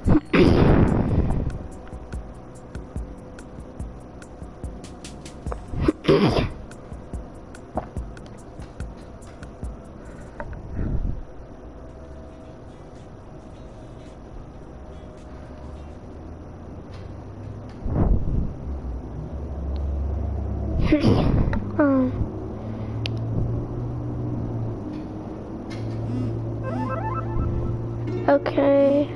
Okay.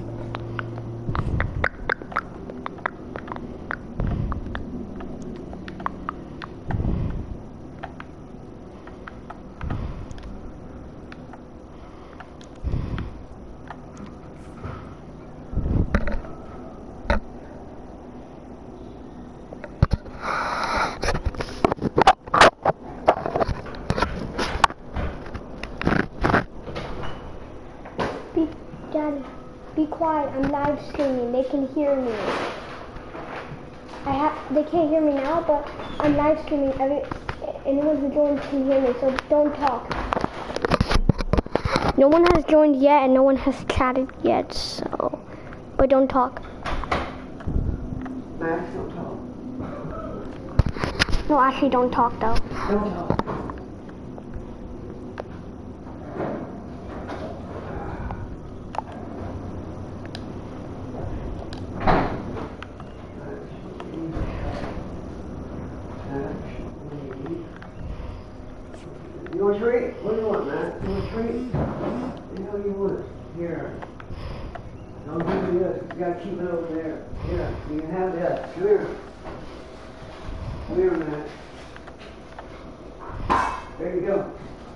Daddy, be quiet. I'm live streaming. They can hear me. They can't hear me now, but I'm live streaming. Anyone who joins can hear me, so don't talk. No one has joined yet, and no one has chatted yet, so... But don't talk. Max, don't talk. No, actually, don't talk, though. Don't talk. You want a treat? What do you want, Matt? You want a treat? You know you want it. Here. Don't give me this. You gotta keep it over there. Here. You can have that. Come here. Come here, Matt. There you go.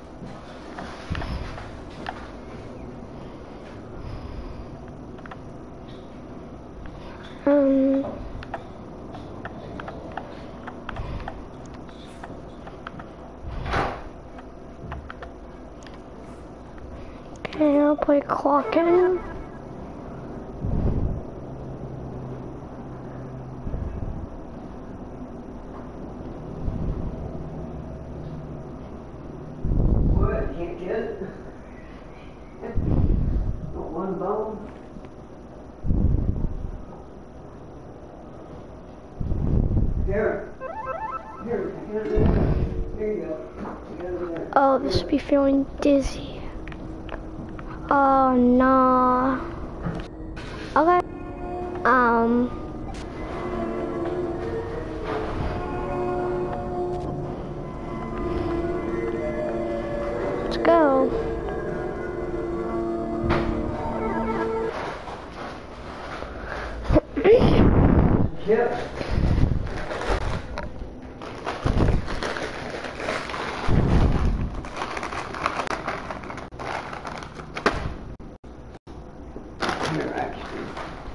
Okay, I'll play clocking. What? You can't get it? Not one bone? Here. Here, get it there. There you go. Get it there. Oh, this would be feeling dizzy. Oh, no. Okay. Let's go. Yep. Here, actually.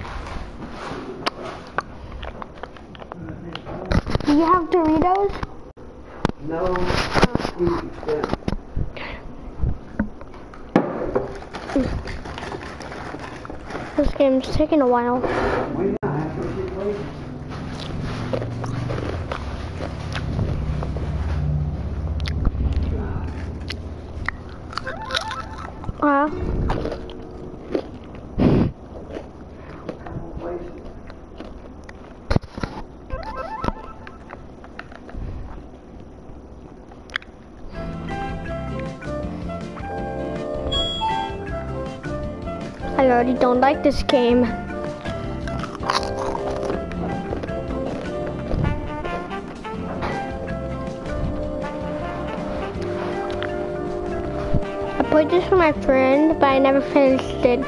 Do you have Doritos? No. Yeah. This game's taking a while. Why not? I have to get places. I already don't like this game. I played this with my friend, but I never finished it.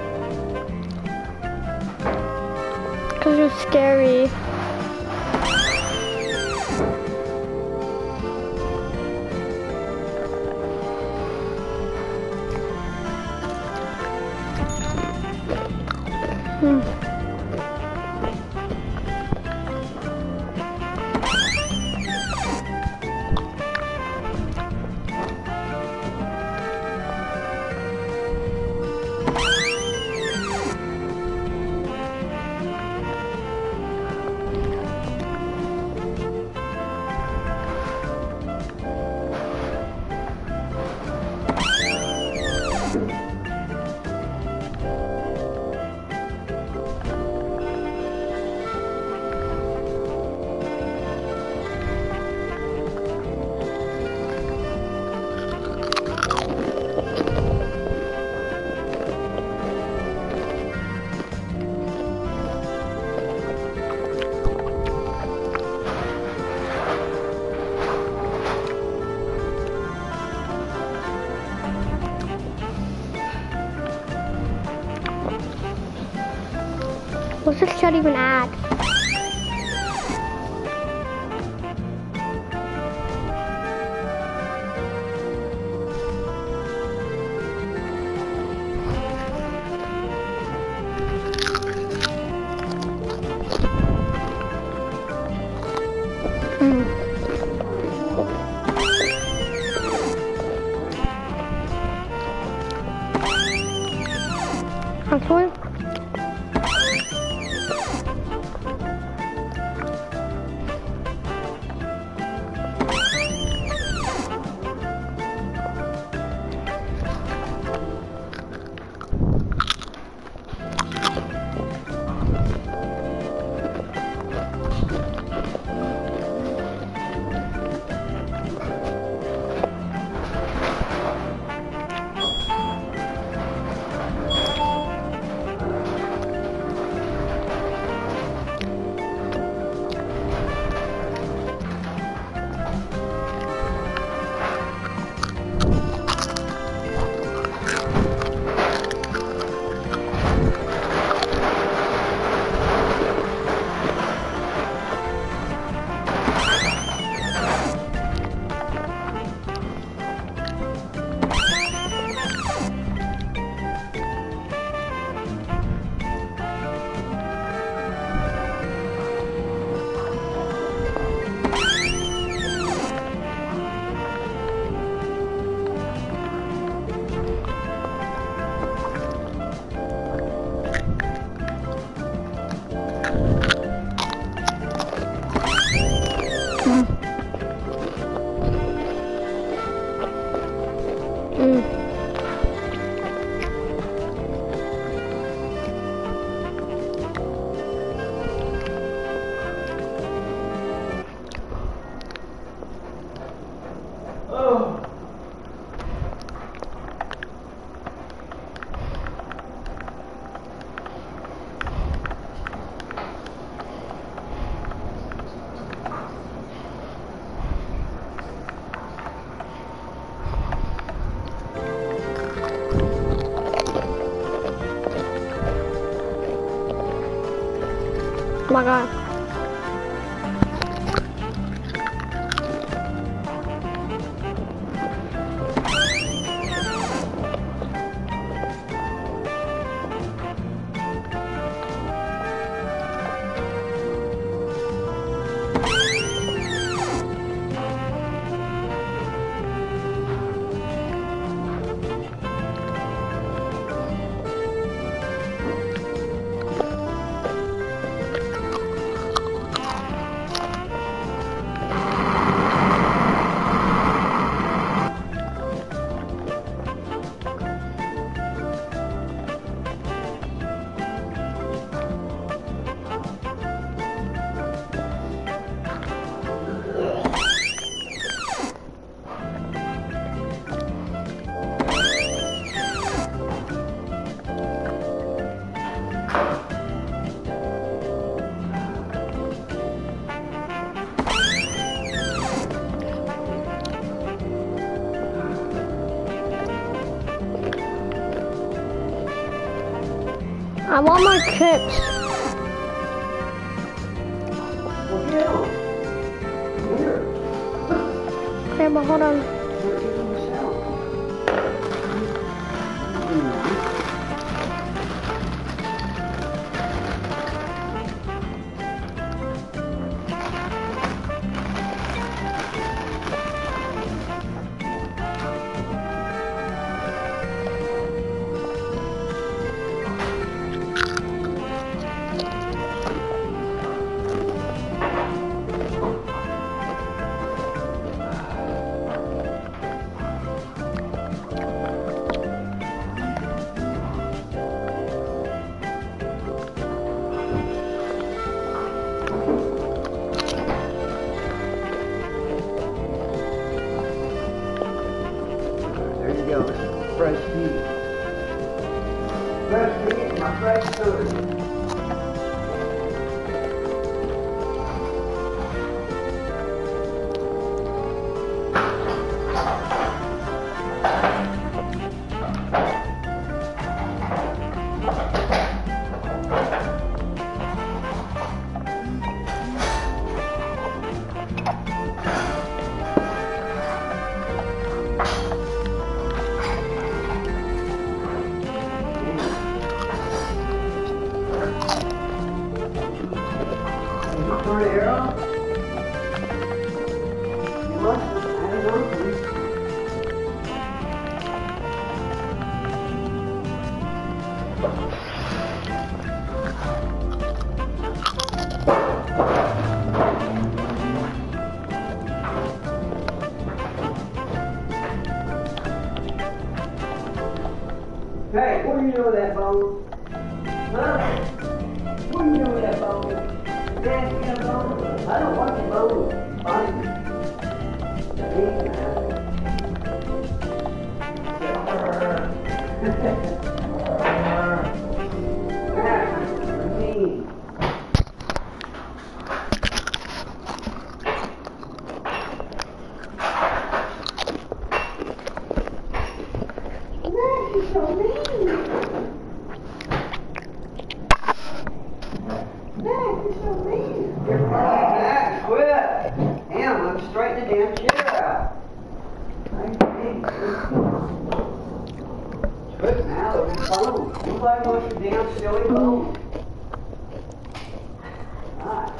Because it was scary. What's this chat even add? Actually, oh my god. I want more chips. Well, get 'em. Here. Okay, but hold on. You're eating yourself. There you go. This is fresh meat. Fresh meat and my fresh soda. Hey, what do you know of that bone? Huh? What do you know of that bone? Nasty a bone? I don't want your bone. Fine. Straighten the damn chair out. Good now, look at the bone. Nobody wants your damn silly bone. Nice.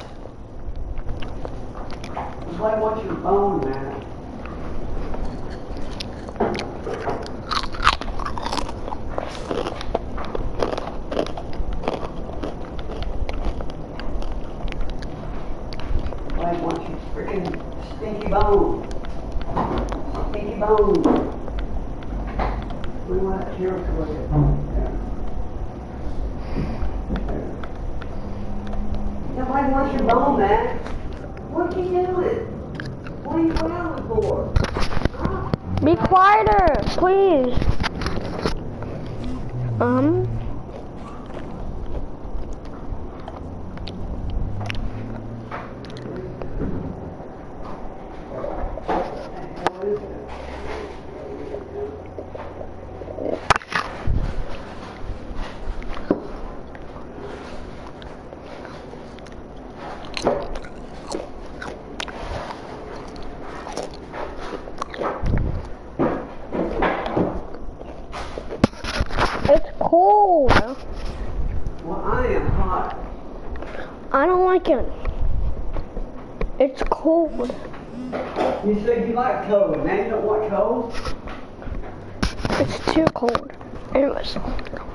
Nobody wants your bone, man. Nobody wants your freaking stinky bone. Stinky bone. We want that chair to look at. Nobody wants your bone, man. What are you doing? What are you wailing for? Huh? Be quieter, please. What is it? It's cold. Well, I am hot. I don't like it. It's cold. You said you like cold. Now you don't want cold? It's too cold. Anyways.